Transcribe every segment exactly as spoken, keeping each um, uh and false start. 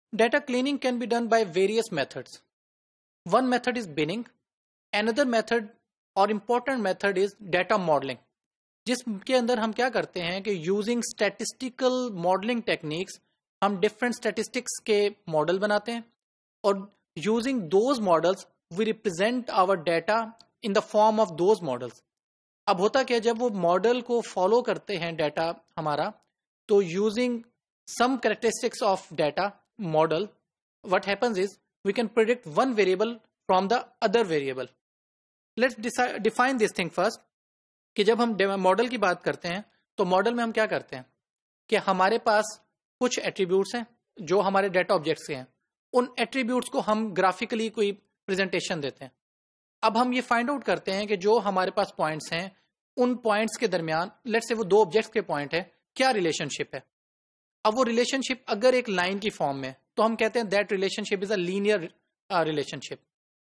Data cleaning can be done by various methods. One method is binning. Another method और important method is data modeling, जिसके अंदर हम क्या करते हैं कि using statistical modeling techniques हम different statistics के मॉडल बनाते हैं और using those models we represent our data in the form of those models. अब होता क्या, जब वो मॉडल को फॉलो करते हैं डाटा हमारा, तो using some characteristics of data model what happens is we can predict one variable from the other variable. Let's define this thing first कि जब हम मॉडल की बात करते हैं तो मॉडल में हम क्या करते हैं कि हमारे पास कुछ एट्रीब्यूट्स हैं जो हमारे डाटा ऑब्जेक्ट्स के हैं. उन एट्रीब्यूट्स को हम ग्राफिकली कोई प्रेजेंटेशन देते हैं. अब हम ये फाइंड आउट करते हैं कि जो हमारे पास पॉइंट्स हैं उन पॉइंट्स के दरमियान लेट्स से वो दो ऑब्जेक्ट्स के पॉइंट है, क्या रिलेशनशिप है. अब वो रिलेशनशिप अगर एक लाइन की फॉर्म में तो हम कहते हैं that relationship is a linear relationship.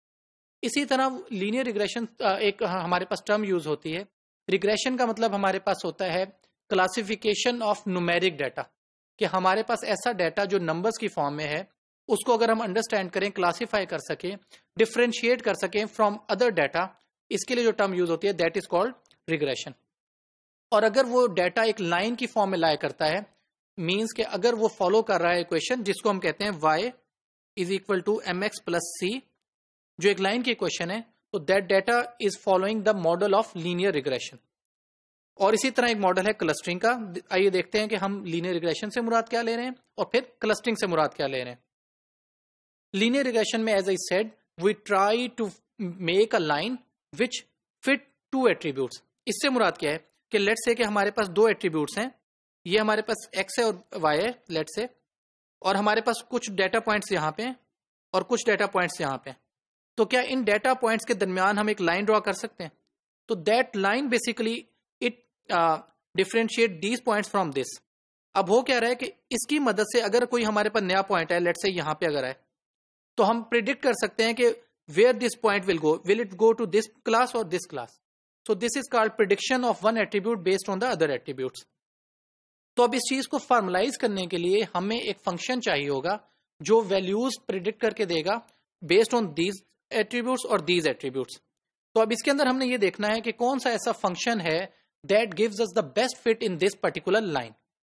इसी तरह लीनियर रिग्रेशन एक हमारे पास टर्म यूज होती है. रिग्रेशन का मतलब हमारे पास होता है क्लासिफिकेशन ऑफ न्यूमेरिक डाटा, कि हमारे पास ऐसा डाटा जो नंबर्स की फॉर्म में है उसको अगर हम अंडरस्टैंड करें, क्लासीफाई कर सकें, डिफरेंशिएट कर सकें फ्रॉम अदर डाटा, इसके लिए जो टर्म यूज होती है दैट इज कॉल्ड रिग्रेशन. और अगर वो डाटा एक लाइन की फॉर्म में लाया करता है, मींस कि अगर वो फॉलो कर रहा है इक्वेशन जिसको हम कहते हैं y is equal to M X plus C, जो एक लाइन की इक्वेशन है, तो that data is following the model of linear regression. और इसी तरह एक मॉडल है क्लस्टरिंग का. आइए देखते हैं कि हम लीनियर रिग्रेशन से मुराद क्या ले रहे हैं और फिर क्लस्टरिंग से मुराद क्या ले रहे हैं. लीनियर रिग्रेशन में as I said we try to make a line which fit to attributes. इससे मुराद क्या है कि लेट्स से कि हमारे पास दो एट्रीब्यूट्स हैं, ये हमारे पास x है और y है लेट्स से, और हमारे पास कुछ डाटा पॉइंट्स यहाँ पे हैं और कुछ डाटा पॉइंट्स यहाँ पे हैं. तो क्या इन डाटा पॉइंट्स के दरमियान हम एक लाइन ड्रॉ कर सकते हैं? तो that line basically it differentiate these points from this. अब हो क्या रहा है कि इसकी मदद से अगर कोई हमारे पास नया पॉइंट है, लेट्स से यहाँ पे अगर है, तो हम प्रिडिक्ट कर सकते हैं कि where this point will go, will it go to this class और this class. So this is called prediction of one attribute based on the other attributes. तो अब इस चीज को फॉर्मलाइज करने के लिए हमें एक फंक्शन चाहिए होगा जो वैल्यूज प्रिडिक्ट करके देगा बेस्ड ऑन दीज एट्रीब्यूट्स और दीज एट्रीब्यूट्स. तो अब इसके अंदर हमने ये देखना है कि कौन सा ऐसा फंक्शन है that gives us the best fit in this particular line.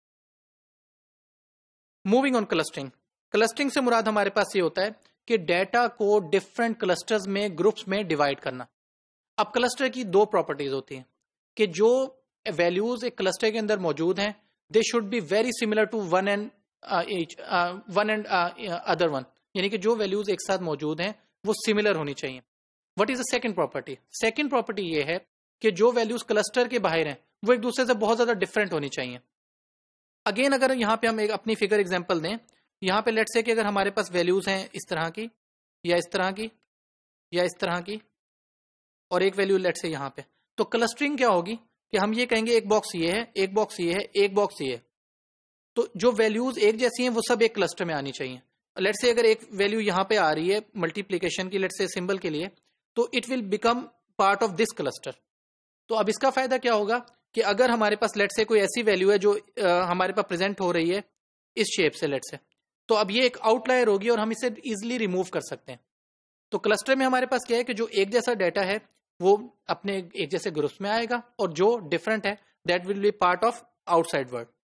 Moving on clustering. Clustering से मुराद हमारे पास ये होता है कि डेटा को डिफरेंट क्लस्टर्स में, ग्रुप्स में डिवाइड करना. अब क्लस्टर की दो प्रॉपर्टीज होती हैं कि जो वैल्यूज एक क्लस्टर के अंदर मौजूद हैं they should be very similar to one and one and other one, यानी कि जो वैल्यूज एक साथ मौजूद हैं वो सिमिलर होनी चाहिए. What is the second property? Second property ये है कि जो वैल्यूज क्लस्टर के बाहर हैं वो एक दूसरे से बहुत ज्यादा डिफरेंट होनी चाहिए. अगेन अगर यहाँ पे हम एक अपनी फिगर एग्जांपल दें, यहाँ पे लेट्स से कि अगर हमारे पास वैल्यूज हैं इस तरह की या इस तरह की या इस तरह की और एक वैल्यू लेट्स से यहाँ पे, तो क्लस्टरिंग क्या होगी कि हम ये कहेंगे एक बॉक्स ये है, एक बॉक्स ये है, एक बॉक्स ये है. तो जो वैल्यूज एक जैसी हैं वो सब एक क्लस्टर में आनी चाहिए. लेट्स से अगर एक वैल्यू यहाँ पे आ रही है मल्टीप्लीकेशन की, लेट्स से सिंबल के लिए, तो it will become part of this cluster. तो अब इसका फायदा क्या होगा कि अगर हमारे पास लेट्स से कोई ऐसी वैल्यू है जो आ, हमारे पास प्रेजेंट हो रही है इस शेप से लेट्स से, तो अब ये एक आउटलायर होगी और हम इसे इजिली रिमूव कर सकते हैं. तो क्लस्टर में हमारे पास क्या है कि जो एक जैसा डाटा है वो अपने एक जैसे ग्रुप्स में आएगा और जो डिफरेंट है that will be part of outside world.